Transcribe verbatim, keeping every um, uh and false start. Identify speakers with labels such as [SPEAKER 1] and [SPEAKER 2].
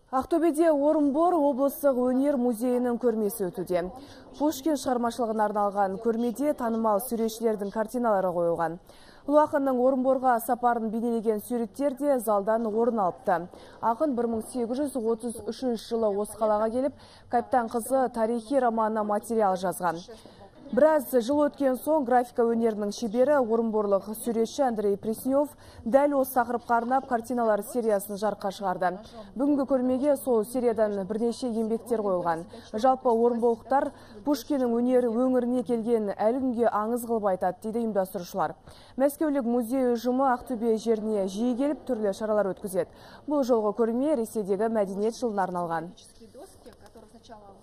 [SPEAKER 1] Ақтөбеде Орынбор облыстық өнер музейінің көрмесі өтуде. Пушкин шығармашылығына арналған көрмеде танымал суретшілердің картиналары қойылған. Ұлы ақынның Орынборға сапарын бейнелеген суреттер де залдан орын алыпты. Ақын бір мың сегіз жүз отыз үшінші жылы осы қалаға келіп, Капитан қызы тарихи романына материал жазған. Біраз жыл өткен соң графика өнерінің шебері орынборлық суретші Андрей Преснев дәл осы тақырыпқа арнап картиналар сериясын жарыққа шығарды. Бүгінгі көрмеге сол сериядан бірнеше еңбектер қойылған. Жалпы орынборлықтар Пушкиннің өнер өңіріне келген әлі күнге аңыз қылып айтады, дейді ұйымдастырушылар. Мәскеулік музей ұжымы Ақтөбе жеріне жиі келіп түрлі шаралар өткізеді. Бұл жолғы көрме Ресейдегі мәдениет жылына арналған.